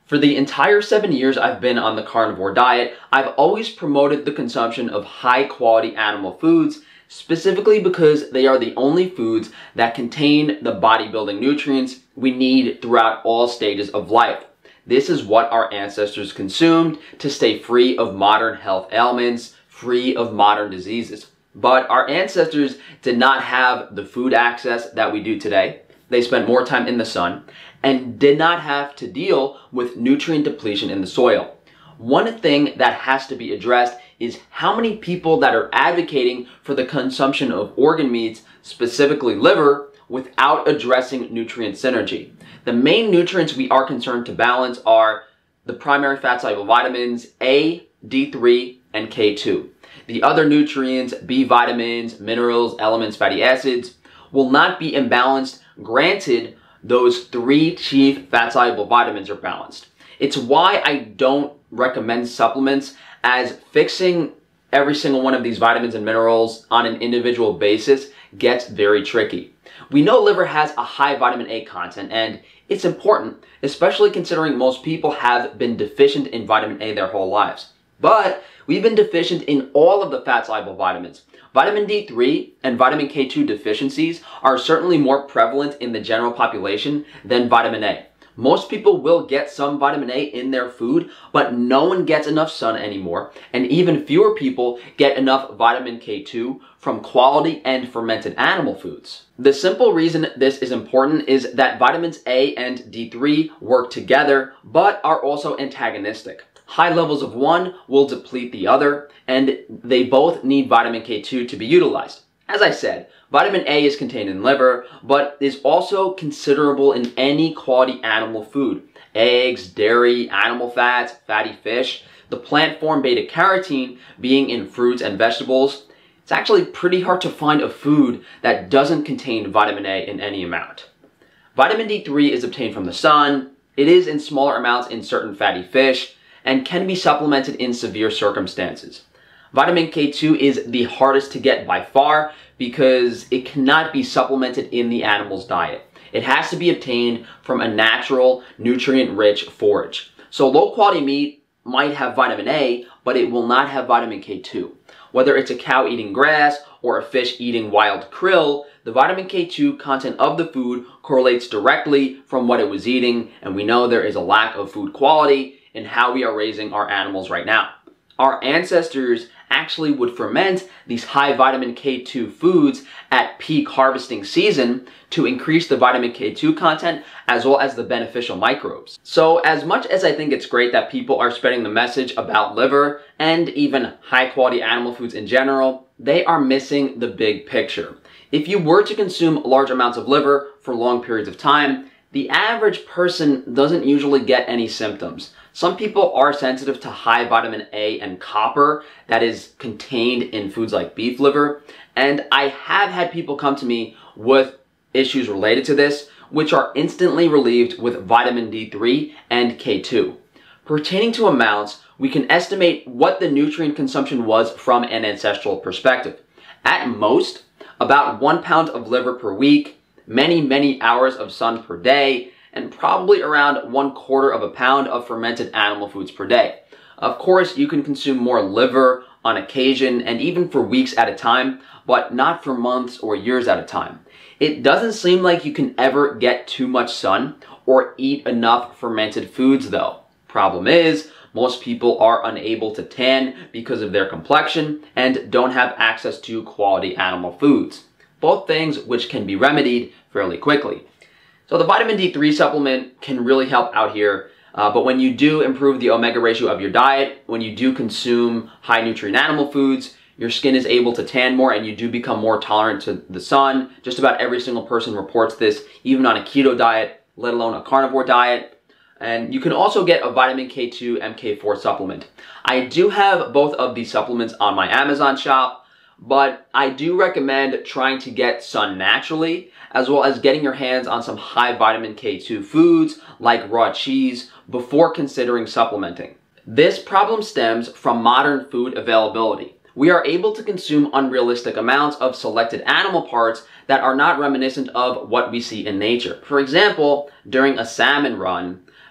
For the entire 7 years I've been on the carnivore diet, I've always promoted the consumption of high-quality animal foods, specifically because they are the only foods that contain the bodybuilding nutrients we need throughout all stages of life. This is what our ancestors consumed to stay free of modern health ailments, free of modern diseases. But our ancestors did not have the food access that we do today. They spent more time in the sun and did not have to deal with nutrient depletion in the soil. One thing that has to be addressed is how many people that are advocating for the consumption of organ meats, specifically liver, without addressing nutrient synergy. The main nutrients we are concerned to balance are the primary fat-soluble vitamins A, D3, and K2. The other nutrients, B vitamins, minerals, elements, fatty acids, will not be imbalanced. Granted, those three chief fat-soluble vitamins are balanced. It's why I don't recommend supplements, as fixing every single one of these vitamins and minerals on an individual basis gets very tricky. We know liver has a high vitamin A content, and it's important, especially considering most people have been deficient in vitamin A their whole lives. But we've been deficient in all of the fat-soluble vitamins. Vitamin D3 and vitamin K2 deficiencies are certainly more prevalent in the general population than vitamin A. Most people will get some vitamin A in their food, but no one gets enough sun anymore, and even fewer people get enough vitamin K2 from quality and fermented animal foods. The simple reason this is important is that vitamins A and D3 work together, but are also antagonistic. High levels of one will deplete the other, and they both need vitamin K2 to be utilized. As I said, vitamin A is contained in liver, but is also considerable in any quality animal food. Eggs, dairy, animal fats, fatty fish, the plant form beta-carotene being in fruits and vegetables. It's actually pretty hard to find a food that doesn't contain vitamin A in any amount. Vitamin D3 is obtained from the sun. It is in smaller amounts in certain fatty fish, and can be supplemented in severe circumstances. Vitamin K2 is the hardest to get by far because it cannot be supplemented in the animal's diet. It has to be obtained from a natural, nutrient-rich forage. So low-quality meat might have vitamin A, but it will not have vitamin K2. Whether it's a cow eating grass or a fish eating wild krill, the vitamin K2 content of the food correlates directly from what it was eating, and we know there is a lack of food quality in how we are raising our animals right now. Our ancestors actually would ferment these high vitamin K2 foods at peak harvesting season to increase the vitamin K2 content as well as the beneficial microbes. So as much as I think it's great that people are spreading the message about liver and even high quality animal foods in general, they are missing the big picture. If you were to consume large amounts of liver for long periods of time, the average person doesn't usually get any symptoms. Some people are sensitive to high vitamin A and copper that is contained in foods like beef liver, and I have had people come to me with issues related to this, which are instantly relieved with vitamin D3 and K2. Pertaining to amounts, we can estimate what the nutrient consumption was from an ancestral perspective. At most, about 1 pound of liver per week, many hours of sun per day, and probably around 1/4 pound of fermented animal foods per day. Of course, you can consume more liver on occasion and even for weeks at a time, but not for months or years at a time. It doesn't seem like you can ever get too much sun or eat enough fermented foods though. Problem is, most people are unable to tan because of their complexion and don't have access to quality animal foods. Both things which can be remedied fairly quickly. So the vitamin D3 supplement can really help out here, but when you do improve the omega ratio of your diet, when you do consume high nutrient animal foods, your skin is able to tan more and you do become more tolerant to the sun. Just about every single person reports this, even on a keto diet, let alone a carnivore diet. And you can also get a vitamin K2 MK4 supplement. I do have both of these supplements on my Amazon shop, but I do recommend trying to get sun naturally, as well as getting your hands on some high vitamin K2 foods like raw cheese before considering supplementing. This problem stems from modern food availability. We are able to consume unrealistic amounts of selected animal parts that are not reminiscent of what we see in nature. For example, during a salmon run,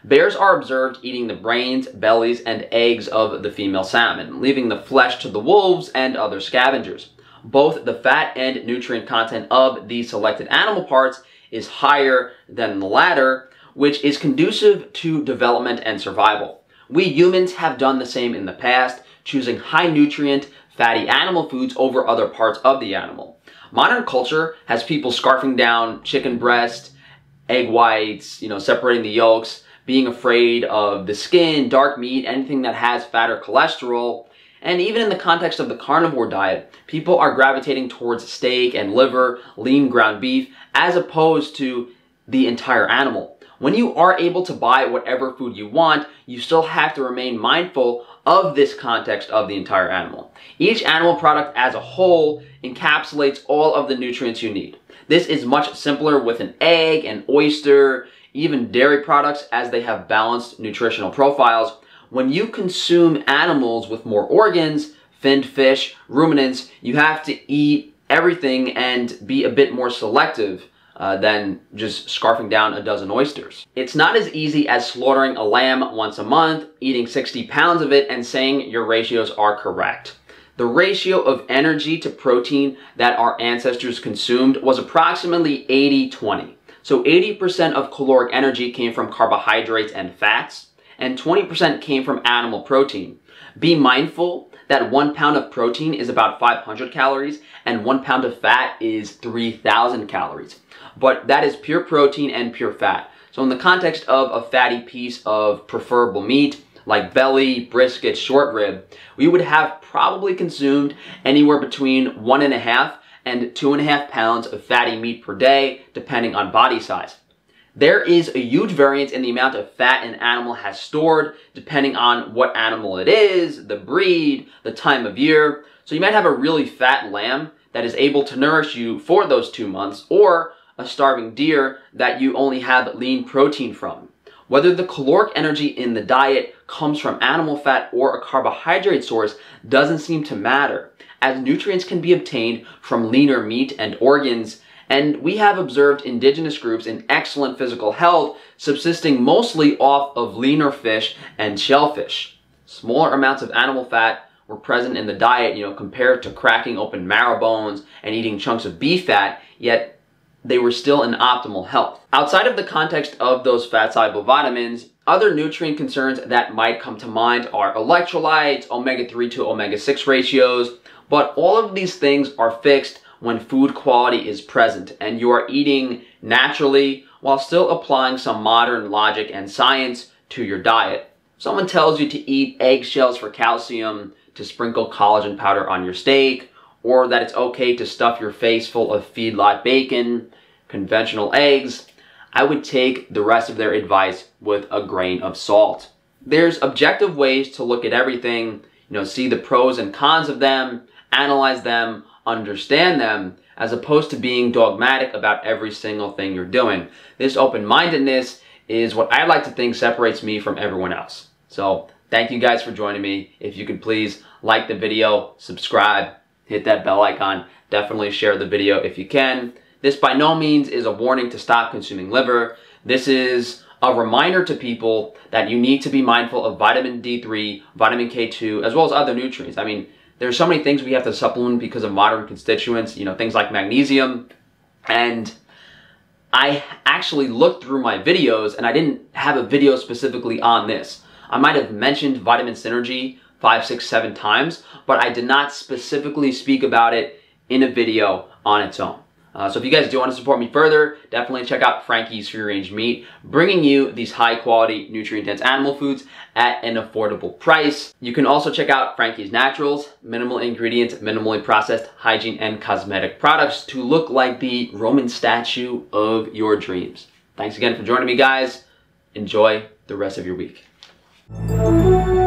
Bears are observed eating the brains, bellies, and eggs of the female salmon, leaving the flesh to the wolves and other scavengers. Both the fat and nutrient content of these selected animal parts is higher than the latter, which is conducive to development and survival. We humans have done the same in the past, choosing high nutrient, fatty animal foods over other parts of the animal. Modern culture has people scarfing down chicken breast, egg whites, separating the yolks, being afraid of the skin, dark meat, anything that has fat or cholesterol. And even in the context of the carnivore diet, people are gravitating towards steak and liver, lean ground beef, as opposed to the entire animal. When you are able to buy whatever food you want, you still have to remain mindful of this context of the entire animal. Each animal product as a whole encapsulates all of the nutrients you need. This is much simpler with an egg, an oyster, even dairy products, as they have balanced nutritional profiles. When you consume animals with more organs, finned fish, ruminants, you have to eat everything and be a bit more selective than just scarfing down a dozen oysters. It's not as easy as slaughtering a lamb once a month, eating 60 pounds of it, and saying your ratios are correct. The ratio of energy to protein that our ancestors consumed was approximately 80-20. So 80% of caloric energy came from carbohydrates and fats, and 20% came from animal protein. Be mindful that 1 pound of protein is about 500 calories, and 1 pound of fat is 3,000 calories. But that is pure protein and pure fat. So in the context of a fatty piece of preferable meat, like belly, brisket, short rib, we would have probably consumed anywhere between 1.5 and 2.5 pounds of fatty meat per day, depending on body size. There is a huge variance in the amount of fat an animal has stored, depending on what animal it is, the breed, the time of year. So you might have a really fat lamb that is able to nourish you for those 2 months, or a starving deer that you only have lean protein from. Whether the caloric energy in the diet comes from animal fat or a carbohydrate source doesn't seem to matter, as nutrients can be obtained from leaner meat and organs, and we have observed indigenous groups in excellent physical health subsisting mostly off of leaner fish and shellfish. Smaller amounts of animal fat were present in the diet, compared to cracking open marrow bones and eating chunks of beef fat, yet they were still in optimal health. Outside of the context of those fat-soluble vitamins, other nutrient concerns that might come to mind are electrolytes, omega-3 to omega-6 ratios, but all of these things are fixed when food quality is present and you are eating naturally while still applying some modern logic and science to your diet. Someone tells you to eat eggshells for calcium, to sprinkle collagen powder on your steak, or that it's okay to stuff your face full of feedlot bacon, conventional eggs. I would take the rest of their advice with a grain of salt. There's objective ways to look at everything, see the pros and cons of them, analyze them, understand them, as opposed to being dogmatic about every single thing you're doing. This open-mindedness is what I like to think separates me from everyone else. So thank you guys for joining me. If you could please like the video, subscribe, hit that bell icon, definitely share the video if you can. This by no means is a warning to stop consuming liver. This is a reminder to people that you need to be mindful of vitamin D3, vitamin K2, as well as other nutrients. I mean, there's so many things we have to supplement because of modern constituents, things like magnesium. And I actually looked through my videos and I didn't have a video specifically on this. I might have mentioned vitamin synergy 5, 6, 7 times, but I did not specifically speak about it in a video on its own. So if you guys do want to support me further, definitely check out Frankie's Free Range Meat, bringing you these high quality, nutrient-dense animal foods at an affordable price. You can also check out Frankie's Naturals, minimal ingredients, minimally processed hygiene and cosmetic products to look like the Roman statue of your dreams. Thanks again for joining me, guys. Enjoy the rest of your week.